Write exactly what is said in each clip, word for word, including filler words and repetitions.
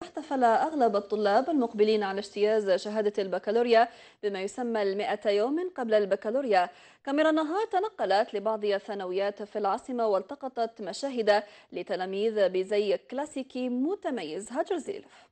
احتفل أغلب الطلاب المقبلين على اجتياز شهادة البكالوريا بما يسمى المئة يوم قبل البكالوريا. كاميرا النهار تنقلت لبعض الثانويات في العاصمة والتقطت مشاهد لتلاميذ بزي كلاسيكي متميز. هاجر زيلف.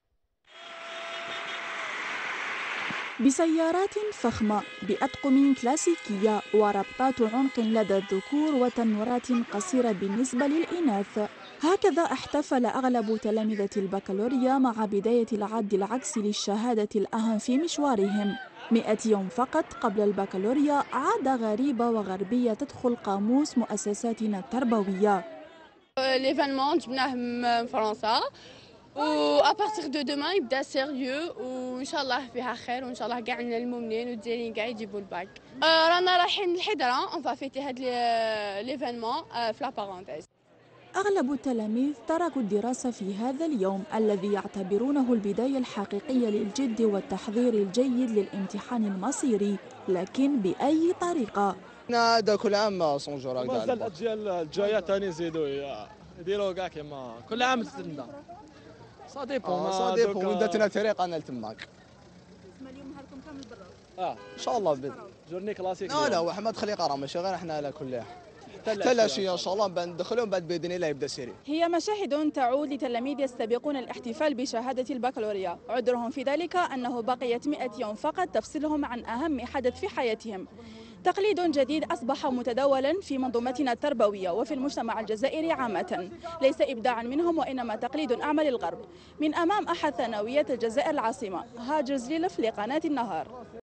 بسيارات فخمة بأطقم كلاسيكية وربطات عنق لدى الذكور وتنورات قصيرة بالنسبة للإناث، هكذا احتفل أغلب تلامذة البكالوريا مع بداية العد العكسي للشهادة الأهم في مشوارهم. مئة يوم فقط قبل البكالوريا، عادة غريبة وغربية تدخل قاموس مؤسساتنا التربوية. ليفينمون جبناه من فرنسا وابارتيغ دو دومان يبدا سيريو وان شاء الله فيها خير وان شاء الله كاع نعلموا منين والديرين كاع يجيبوا الباك. آه رانا رايحين للحضره اون فا فيتي هاد ليفينمون في لا بارونتيز. أغلب التلاميذ تركوا الدراسة في هذا اليوم الذي يعتبرونه البداية الحقيقية للجد والتحضير الجيد للامتحان المصيري، لكن بأي طريقة؟ هذا كل عام صونجور هكذا. مازال الأجيال الجاية ثاني يزيدوا يديروا كاع كيما كل عام تتندى. سا ديبون سا ديبون وين داتنا طريق انا لتماك. اسم اليوم نهاركم كامل برا. اه ان شاء الله بد. جورني كلاسيك. لا لا وحمد خلي قرا ماشي غير احنا على كل حتى العشيه ان شاء الله ندخلهم بعد باذن الله يبدا سيري. هي مشاهد تعود لتلاميذ يستبقون الاحتفال بشهادة البكالوريا، عذرهم في ذلك أنه بقيت مئة يوم فقط تفصلهم عن أهم حدث في حياتهم. تقليد جديد أصبح متداولا في منظومتنا التربوية وفي المجتمع الجزائري عامة، ليس إبداعا منهم وإنما تقليد أعمى للغرب. من أمام أحد ثانويات الجزائر العاصمة، هاجر زليلف لقناة النهار.